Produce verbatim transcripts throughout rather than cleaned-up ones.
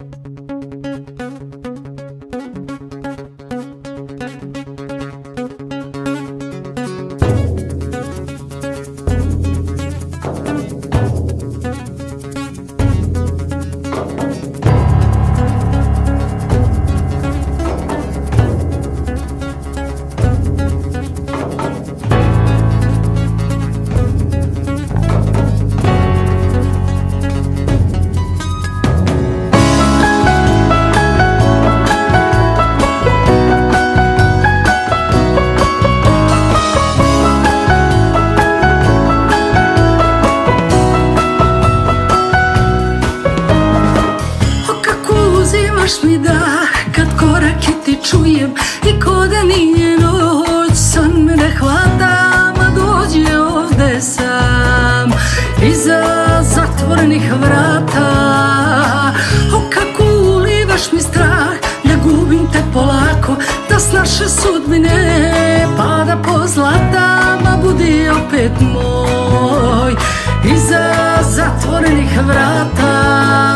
Uzimaš mi dah kad korake ti čujem i ko da nije noć, san me ne hvata, ma dođi ovde sam iza zatvorenih vrata. O kako ulivaš mi strah, da gubim te polako, da s naše sudbine pada pozlata, ma budi opet moj iza zatvorenih vrata.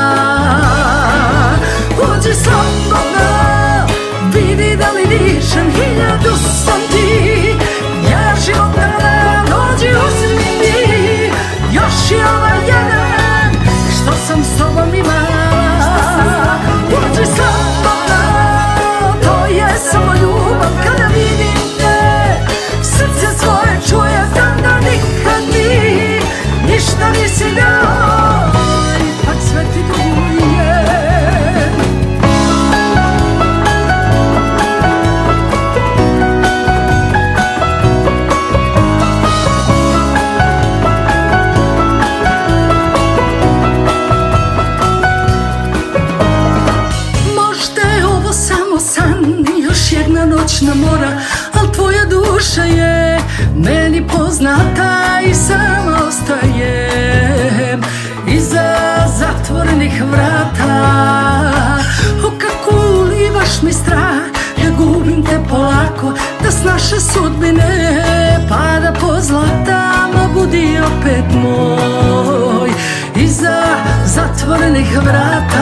Uđi slobodno, vidi da li dišem, hiljadu sam ti, ja život tada, dođi uzmi mi, još je ovaj jedan, što sam s tobom imala. Uđi slobodno, to je samo ljubav, kada vidim te, srce svoje čuje, znam da nikad mi ništa nisi dao, ipak sve ti duguje. Jedna noćna mora, al tvoja duša je meni poznata i sama ostajem iza zatvorenih vrata. O kako ulivaš mi strah, da gubim te polako, da s naše sudbine pada pozlata, ma budi opet moj iza zatvorenih vrata.